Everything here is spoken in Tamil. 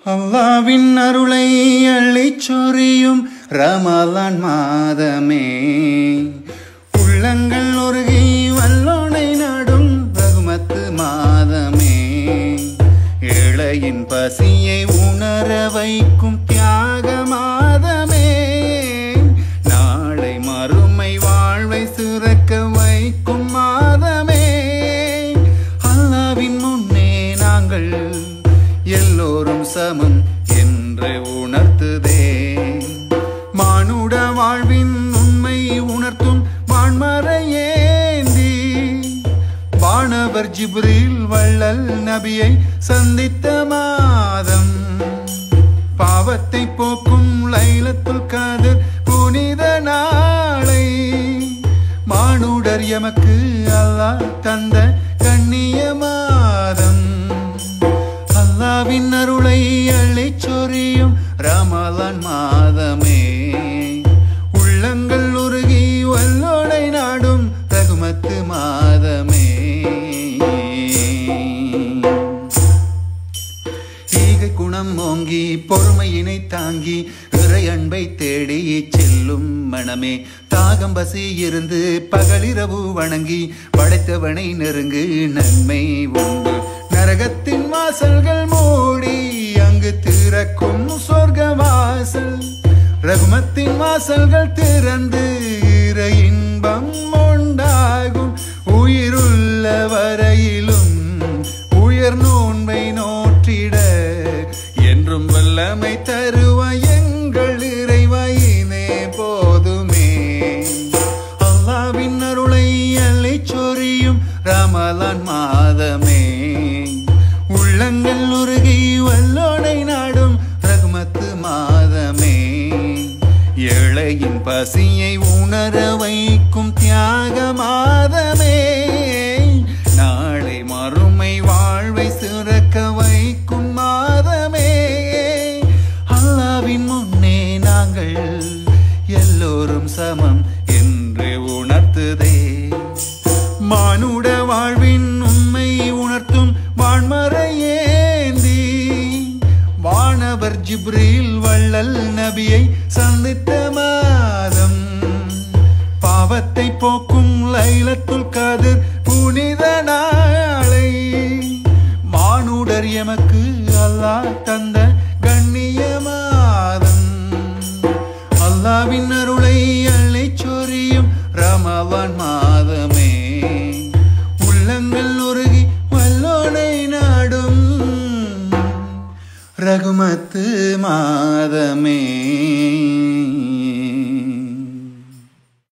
அல்லாவின் அருளை அள்ளிச் சொரியும் ரமலான் மாதமே, உள்ளங்கள் உருகி வல்லோனை நாடும் ரஹ்மத்து மாதமே, ஏழையின் பசியை உணர வைக்கும் தியாக மாதமே, நாளை மறுமை வாழ்வை சிறக்க வைக்கும் மாதமே, அல்லாவின் முன்னே நாங்கள் எல்லோரும் சமம் என்று உணர்த்துதே, மானுட வாழ்வின் உண்மை உணர்த்தும் வான்மறையேந்தி வானவர் ஜிப்ரீல் வள்ளல் நபியை சந்தித்த மாதம், பாவத்தை போக்கும் லைலத்துல் கத்ர் புனித நாளை, மானுடர் எமக்கு அல்லாஹ் தந்த கண்ணிய மாதம், அல்லாவின் அருளை அள்ளிச் சொரியும் ரமலான் மாதமே, உள்ளங்கள் உருகி வல்லோனை நாடும் ரஹ்மத்து மாதமே, ஈகை குணம் ஓங்கி பொறுமையினை தாங்கி இறை அன்பை தேடி செல்லும் மனமே, தாகம் பசி இருந்து பகலிரவு வணங்கி படைத்தவனை நெருங்கு நன்மை உண்டு, நரகத்தின் வாசல்கள் மூடி அங்கு திறக்கும் சொர்க்க வாசல், ரஹ்மத்தின் வாசல்கள் திறந்து இறை இன்பம் உண்டாகும், உயிருள்ள வரையிலும் உயர் நோன்பை நோற்றிட என்றும் வல்லமை தருவாய் எங்கள் இறைவனே போதுமே, அல்லாவின் அருளை அள்ளிச் சொரியும் ரமலான் மாதமே, உள்ளங்கள் உருகி வல்லோனை நாடும் ரஹ்மத்து மாதமே, ஏழையின் பசியை உணர வைக்கும் தியாக மாதமே, நாளை மறுமை வாழ்வை சிறக்க வைக்கும் மாதமே, அல்லாவின் முன்னே நாங்கள் எல்லோரும் சமம் என்று உணர்த்துதே, மானுட வாழ்வின் உண்மை உணர்த்தும் வான்மறையேந்தி வானவர் ஜிப்ரீல் வள்ளல் நபியை சந்தித்த மாதம், பாவத்தை போக்கும் லைலத்துல் கத்ர் புனித நாளை, மானுடர் எமக்கு அல்லாஹ் தந்த கண்ணிய மாதம், அல்லாவின் அருளை அள்ளிச் சொரியும் ரமலான் மாதமே, உள்ளங்கள் உருகி வல்லோனை நாடும் ரஹ்மத்து மாதமே.